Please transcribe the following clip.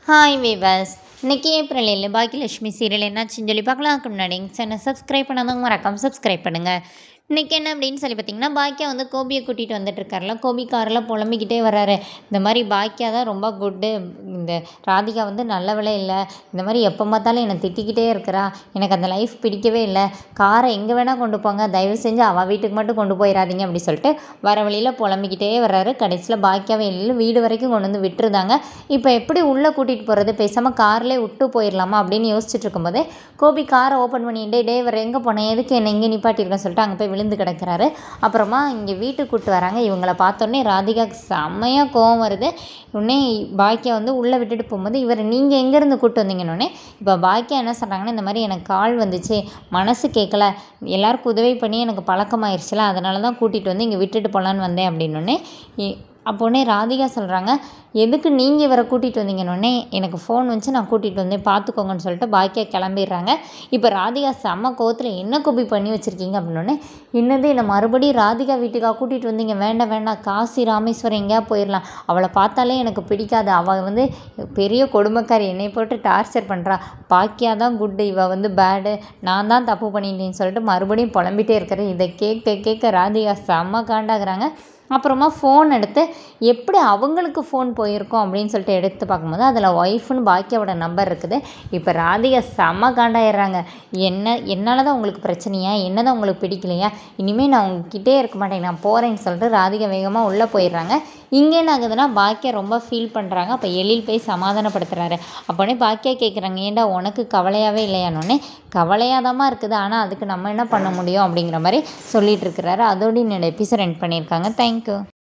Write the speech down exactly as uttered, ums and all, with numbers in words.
Hi viewers, இன்னைக்கு April ஏழு Baakiyalakshmi serial என்னாச்சுன்னு சொல்லி பார்க்கலாம். அதுக்கு முன்னாடி எங்கள் சேனல் சப்ஸ்கிரைப் பண்ணாதவங்க மறக்காம சப்ஸ்கிரைப் பண்ணுங்கள். இன்றைக்கி என்ன அப்படின்னு சொல்லி பார்த்தீங்கன்னா, பாக்கியா வந்து கோபியை கூட்டிகிட்டு வந்துட்டு இருக்காருல, கோபி காரில் புலம்பிக்கிட்டே வர்றாரு. இந்த மாதிரி பாக்கியா தான் ரொம்ப குட்டு, இந்த ராதிகா வந்து நல்லவளே இல்லை, இந்த மாதிரி எப்போ பார்த்தாலும் என்னை திட்டிக்கிட்டே இருக்கிறா, எனக்கு அந்த லைஃப் பிடிக்கவே இல்லை, காரை எங்கே வேணால் கொண்டு போங்க, தயவு செஞ்சு அவள் வீட்டுக்கு மட்டும் கொண்டு போயிடாதீங்க அப்படி சொல்லிட்டு வர வழியில் புலம்பிக்கிட்டே வர்றாரு. கடைசியில் பாக்கியாவே இல்லை, வீடு வரைக்கும் கொண்டு வந்து விட்டுருந்தாங்க. இப்போ எப்படி உள்ளே கூட்டிகிட்டு போகிறது, பேசாமல் கார்லேயே விட்டு போயிடலாமா அப்படின்னு யோசிச்சுட்டு இருக்கும்போதே கோபி காரை ஓப்பன் பண்ணிட்டு, டே வேறு எங்கே போனேன், எதுக்கு என்னை இங்கே நிப்பாட்டியிருக்கேன்னு சொல்லிட்டு அங்கே போய் விழுந்து கிடக்கிறாரு. அப்புறமா இங்கே வீட்டுக்கு கூப்பிட்டு வராங்க. இவங்கள பார்த்தோன்னே ராதிகாவுக்கு செம்மையாக கோவம் வருது. உடனே பாக்கியா வந்து உள்ளே விட்டுட்டு போகும்போது, இவர் நீங்கள் எங்கேருந்து கூப்பிட்டு வந்தீங்கன்னொடனே இப்போ பாக்கியா என்ன சொல்கிறாங்கன்னா, இந்த மாதிரி எனக்கு கால் வந்துச்சு, மனசு கேட்கல, எல்லாருக்கும் உதவி பண்ணி எனக்கு பழக்கமாயிருச்சுல, அதனால தான் கூட்டிகிட்டு வந்து இங்கே விட்டுட்டு போகலான்னு வந்தேன் அப்படின்னோடனே அப்போனே ராதிகா சொல்கிறாங்க, எதுக்கு நீங்கள் இவரை கூட்டிகிட்டு வந்தீங்கன்னொடனே எனக்கு ஃபோன் வந்துச்சு, நான் கூட்டிகிட்டு வந்தேன், பார்த்துக்கோங்கன்னு சொல்லிட்டு பாக்கியா கிளம்பிடுறாங்க. இப்போ ராதிகா செம்ம கோவத்தில் என்ன கோபி பண்ணி வச்சுருக்கீங்க அப்படின்னோடனே, என்னது என்னை மறுபடியும் ராதிகா வீட்டுக்காக கூட்டிகிட்டு வந்தீங்க, வேண்டாம் வேண்டாம், காசி ராமேஸ்வரம் எங்கேயா போயிடலாம், அவளை பார்த்தாலே எனக்கு பிடிக்காது, அவள் வந்து பெரிய கொடுமைக்காரி, என்னை போட்டு டார்ச்சர் பண்ணுறா, பாக்கியா தான் குட்டு, இவள் வந்து பேடு, நான் தான் தப்பு பண்ணிட்டேன்னு சொல்லிட்டு மறுபடியும் புலம்பிகிட்டே இருக்கிறேன். இதை கேட்க கேட்க ராதிகா செம்ம காண்டாகிறாங்க. அப்புறமா ஃபோன் எடுத்து எப்படி அவங்களுக்கு ஃபோன் போயிருக்கோம் அப்படின்னு சொல்லிட்டு எடுத்து பார்க்கும்போது அதில் ஒய்ஃப்னு பாக்கியாவோட நம்பர் இருக்குது. இப்போ ராதிகா செம்ம காண்டாயிடுறாங்க. என்ன என்னால் தான் உங்களுக்கு பிரச்சனையா, என்ன தான் உங்களுக்கு பிடிக்கலையா, இனிமேல் நான் உங்ககிட்டே இருக்க மாட்டேன், நான் போகிறேன்னு சொல்லிட்டு ராதிகா வேகமாக உள்ளே போயிடுறாங்க. இங்கே என்ன ஆகுதுன்னா, பாக்கியா ரொம்ப ஃபீல் பண்ணுறாங்க. அப்போ எழில் போய் சமாதானப்படுத்துகிறாரு. அப்போனே பாக்கியா கேட்குறாங்க, ஏன்டா உனக்கு கவலையாகவே இல்லையானோடனே, கவலையாதமாக இருக்குது, ஆனால் அதுக்கு நம்ம என்ன பண்ண முடியும் அப்படிங்கிற மாதிரி சொல்லிட்டு இருக்கிறாரு. அதோடு என்னோட எபிசோட் எண்ட் பண்ணியிருக்காங்க. தேங்க்யூ.